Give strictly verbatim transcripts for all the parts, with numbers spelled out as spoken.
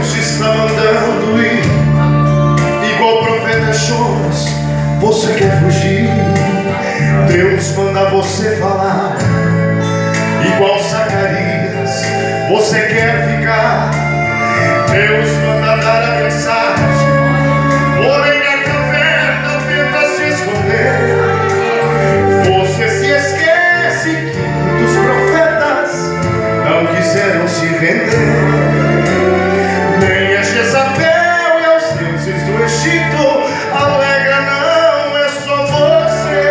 Deus está mandando ir. Igual o profeta Jonas, você quer fugir. Deus manda você falar. Igual Zacarias, você quer ficar. Deus manda dar a mensagem, porém na caverna tenta se esconder. Você se esquece que muitos profetas não quiseram se render. Nem a Jezabel e aos deuses do Egito alega, não é só você.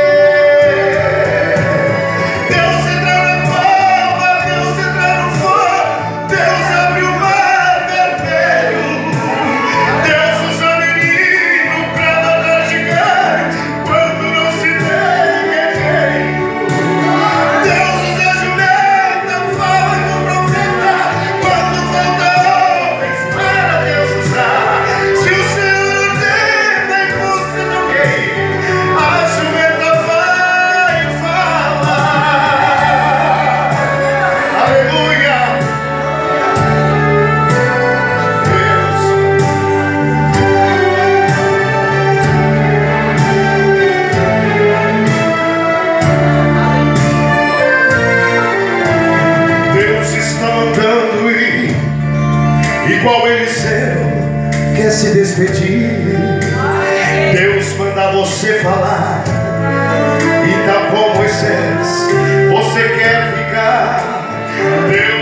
Deus entra na cova, Deus entra no fogo, Deus abre o mar vermelho. Deus usa menino pra matar gigante quando não se tem guerreiro. Deus usa jumenta, fala com o profeta quando falta homens para Deus usar. Se o Senhor ordena e você não quer ir, a jumenta vai e fala. Aleluia! Deus está mandando ir. Igual Eliseu quer se despedir. Deus manda você falar. E tal como Moisés, você quer ficar. Deus